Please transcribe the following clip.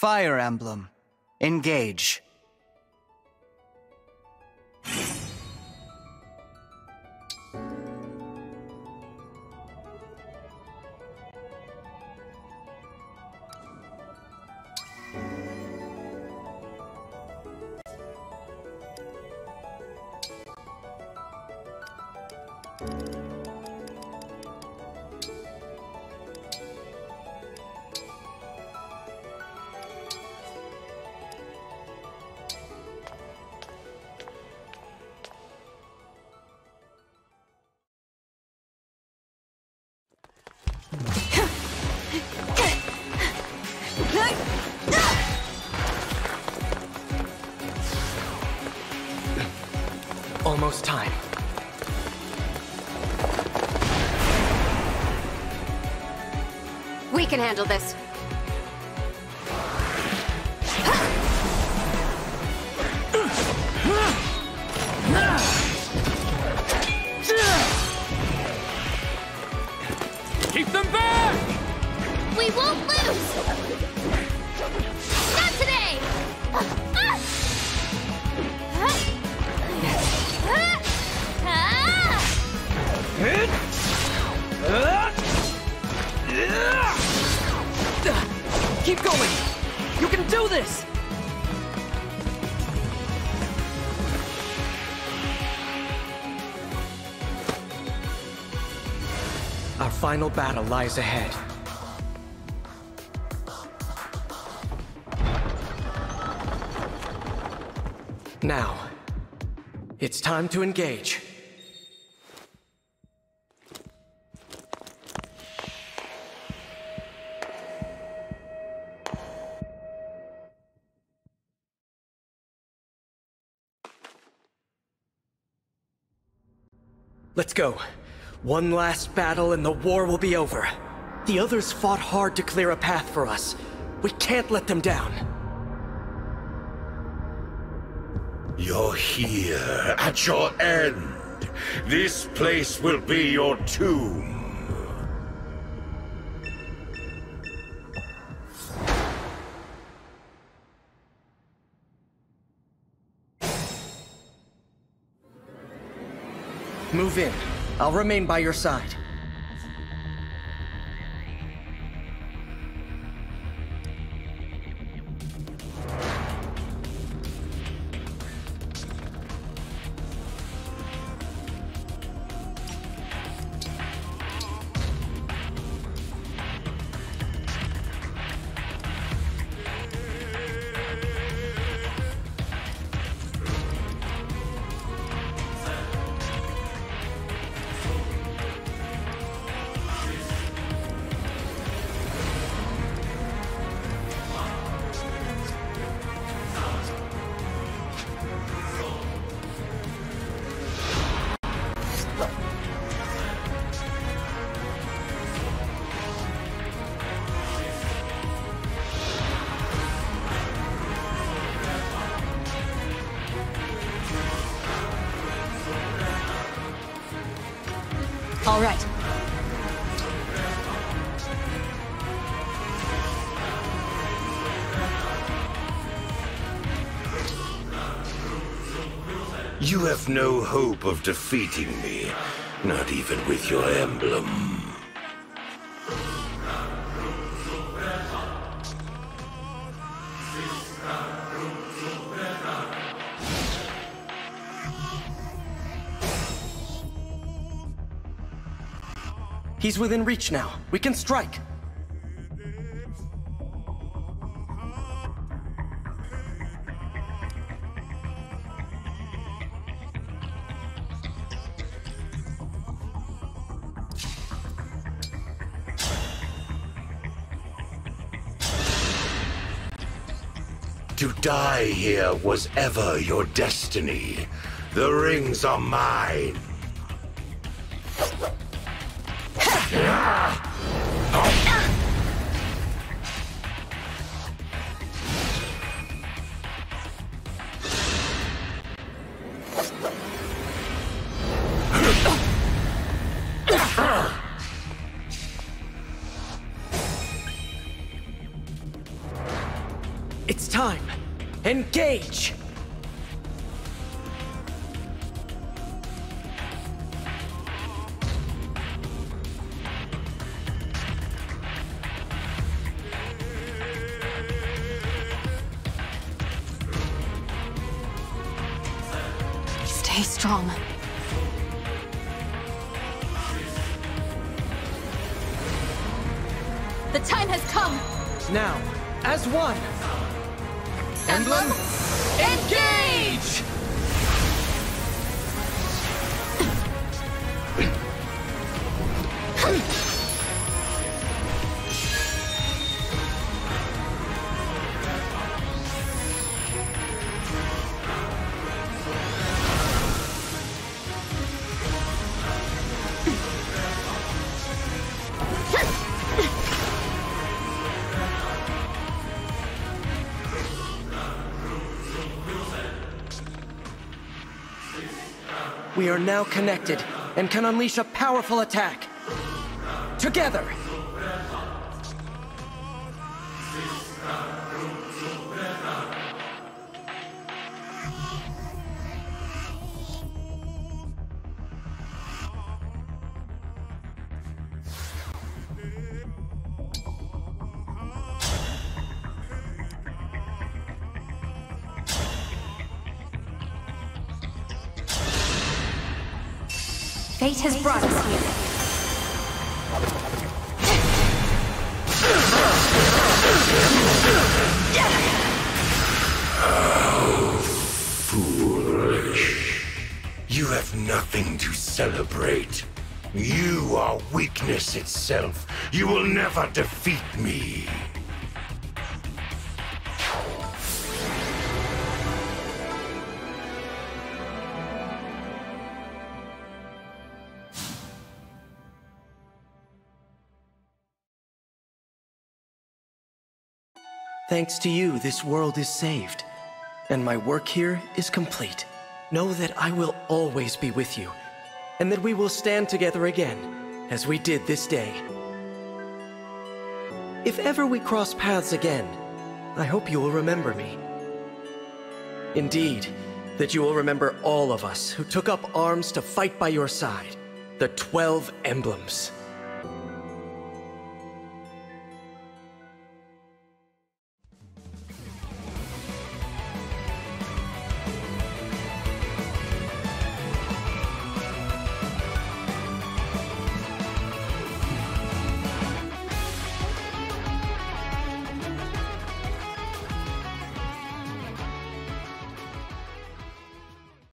Fire Emblem. Engage. Almost time. We can handle this. Keep them back! We won't lose! Not today! Keep going! You can do this! Our final battle lies ahead. Now, it's time to engage. Let's go. One last battle and the war will be over. The others fought hard to clear a path for us. We can't let them down. You're here, at your end. This place will be your tomb. Move in. I'll remain by your side. All right. You have no hope of defeating me, not even with your emblem. He's within reach now. We can strike. To die here was ever your destiny. The rings are mine. It's time. Engage! Stay strong. The time has come! Now, as one! Emblem, Engage! We are now connected and can unleash a powerful attack. Together! Fate has brought us here. How foolish. You have nothing to celebrate. You are weakness itself. You will never defeat me. Thanks to you, this world is saved, and my work here is complete. Know that I will always be with you, and that we will stand together again, as we did this day. If ever we cross paths again, I hope you will remember me. Indeed, that you will remember all of us who took up arms to fight by your side, the 12 Emblems.